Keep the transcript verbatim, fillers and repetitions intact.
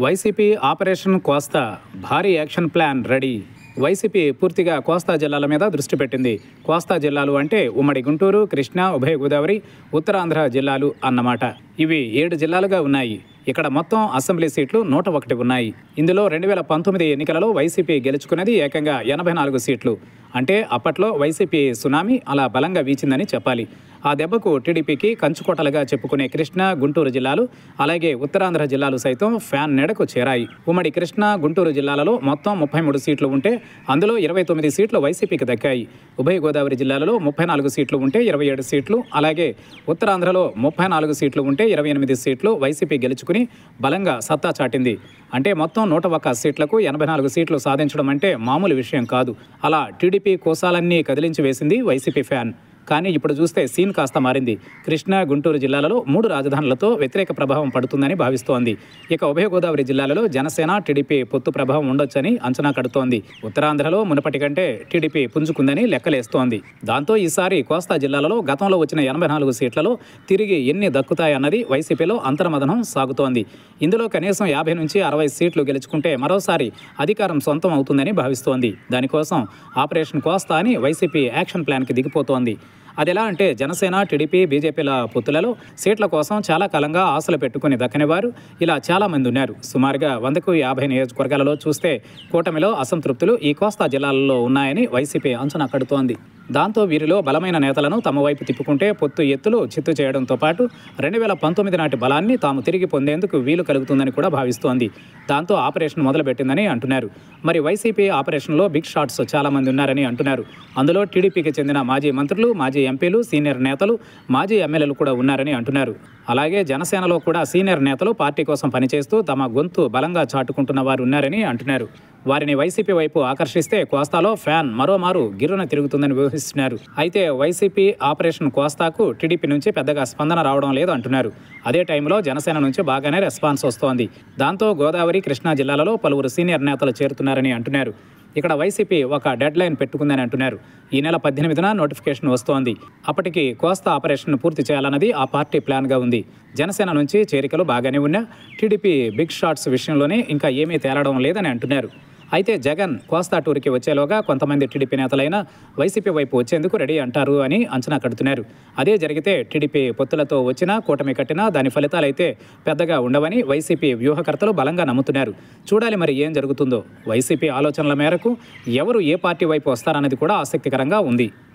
YCP operation కోస్తా భారీ action plan ready. YCP పూర్తిగా కోస్తా జిల్లాల మీద దృష్టి పెట్టింది. కోస్తా జిల్లాలు అంటే ఉమ్మడి గుంటూరు, కృష్ణా, ఉభయ గోదావరి, ఉత్తరాంధ్ర జిల్లాలు అన్నమాట. ఇవి ఏడు జిల్లాలుగా ఉన్నాయి. ఇక్కడ మొత్తం అసెంబ్లీ సీట్లు నూట ఒకటి ఉన్నాయి. ఇందులో రెండు వేల పంతొమ్మిది ఎన్నికలలో వైసీపీ గెలుచుకున్నది ఏకంగా ఎనభై నాలుగు సీట్లు. అంటే అప్పట్లో వైసీపీ సునామీ అలా బలంగా వీచిందని చెప్పాలి. ఆ దెబ్బకు టీడీపీకి కంచుకోటలుగా చెప్పుకునే కృష్ణా, గుంటూరు జిల్లాలు, అలాగే ఉత్తరాంధ్ర జిల్లాలు సైతం ఫ్యాన్ నీడకు చేరాయి. ఉమ్మడి కృష్ణా, గుంటూరు జిల్లాలలో మొత్తం ముప్పై మూడు సీట్లు ఉంటే అందులో ఇరవై తొమ్మిది సీట్లు వైసీపీకి దక్కాయి. ఉభయ గోదావరి జిల్లాలలో ముప్పై నాలుగు సీట్లు ఉంటే ఇరవై ఏడు సీట్లు, అలాగే ఉత్తరాంధ్రలో ముప్పై నాలుగు సీట్లు ఉంటే ఇరవై ఎనిమిది సీట్లు వైసీపీ గెలుచుకుని బలంగా సత్తా చాటింది. అంటే మొత్తం నూట ఒక్క సీట్లకు ఎనభై నాలుగు సీట్లు సాధించడం అంటే మామూలు విషయం కాదు. అలా టీడీపీ కోసాలన్నీ కదిలించి వేసింది వైసీపీ ఫ్యాన్. కానీ ఇప్పుడు చూస్తే సీన్ కాస్త మారింది. కృష్ణా, గుంటూరు జిల్లాలలో మూడు రాజధానులతో వ్యతిరేక ప్రభావం పడుతుందని భావిస్తోంది. ఇక ఉభయ గోదావరి జిల్లాలలో జనసేన, టీడీపీ పొత్తు ప్రభావం ఉండొచ్చని అంచనా కడుతోంది. ఉత్తరాంధ్రలో మునుపటి కంటే టీడీపీ పుంజుకుందని లెక్కలేస్తోంది. దాంతో ఈసారి కోస్తా జిల్లాలలో గతంలో వచ్చిన ఎనభై నాలుగు సీట్లలో తిరిగి ఎన్ని దక్కుతాయన్నది వైసీపీలో అంతర్మథనం సాగుతోంది. ఇందులో కనీసం యాభై నుంచి అరవై సీట్లు గెలుచుకుంటే మరోసారి అధికారం సొంతం అవుతుందని భావిస్తోంది. దానికోసం ఆపరేషన్ కోస్తా అని వైసీపీ యాక్షన్ ప్లాన్కి దిగిపోతోంది. అదెలా అంటే జనసేన, టీడీపీ, బీజేపీల పొత్తులలో సీట్ల కోసం చాలా కాలంగా ఆశలు పెట్టుకుని దక్కని వారు ఇలా చాలామంది ఉన్నారు. సుమారుగా వందకు యాభై నియోజకవర్గాలలో చూస్తే కూటమిలో అసంతృప్తులు ఈ కోస్తా జిల్లాలలో ఉన్నాయని వైసీపీ అంచనా కడుతోంది. దాంతో వీరిలో బలమైన నేతలను తమ వైపు తిప్పుకుంటే పొత్తు ఎత్తులు చిత్తు చేయడంతో పాటు రెండు వేల పంతొమ్మిది నాటి బలాన్ని తాము తిరిగి పొందేందుకు వీలు కలుగుతుందని కూడా భావిస్తోంది. దాంతో ఆపరేషన్ మొదలుపెట్టిందని అంటున్నారు. మరి వైసీపీ ఆపరేషన్లో బిగ్ షాట్స్ చాలామంది ఉన్నారని అంటున్నారు. అందులో టీడీపీకి చెందిన మాజీ మంత్రులు, మాజీ ఎంపీలు, సీనియర్ నేతలు, మాజీ ఎమ్మెల్యేలు కూడా ఉన్నారని అంటున్నారు. అలాగే జనసేనలో కూడా సీనియర్ నేతలు పార్టీ కోసం పనిచేస్తూ తమ గొంతు బలంగా చాటుకుంటున్న వారు ఉన్నారని అంటున్నారు. వారిని వైసీపీ వైపు ఆకర్షిస్తే కోస్తాలో ఫ్యాన్ మరోమారు గిర్రున తిరుగుతుందని ఊహిస్తున్నారు. అయితే వైసీపీ ఆపరేషన్ కోస్తాకు టీడీపీ నుంచి పెద్దగా స్పందన రావడం లేదు అంటున్నారు. అదే టైంలో జనసేన నుంచి బాగానే రెస్పాన్స్ వస్తోంది. దాంతో గోదావరి, కృష్ణా జిల్లాలలో పలువురు సీనియర్ నేతలు చేరుతున్నారని అంటున్నారు. ఇక్కడ వైసీపీ ఒక డెడ్ లైన్ పెట్టుకుందని అంటున్నారు. ఈ నెల పద్దెనిమిదిన నోటిఫికేషన్ వస్తోంది. అప్పటికి కోస్తా ఆపరేషన్ పూర్తి చేయాలన్నది ఆ పార్టీ ప్లాన్గా ఉంది. జనసేన నుంచి చేరికలు బాగానే ఉన్నా టీడీపీ బిగ్ షాట్స్ విషయంలోనే ఇంకా ఏమీ తేలడం లేదని అంటున్నారు. అయితే జగన్ కోస్తా టూర్కి వచ్చేలోగా కొంతమంది టీడీపీ నేతలైనా వైసీపీ వైపు వచ్చేందుకు రెడీ అంటారు అని అంచనా కడుతున్నారు. అదే జరిగితే టీడీపీ పొత్తులతో వచ్చినా, కూటమి కట్టినా దాని ఫలితాలైతే పెద్దగా ఉండవని వైసీపీ వ్యూహకర్తలు బలంగా నమ్ముతున్నారు. చూడాలి మరి ఏం జరుగుతుందో. వైసీపీ ఆలోచనల మేరకు ఎవరు ఏ పార్టీ వైపు వస్తారన్నది కూడా ఆసక్తికరంగా ఉంది.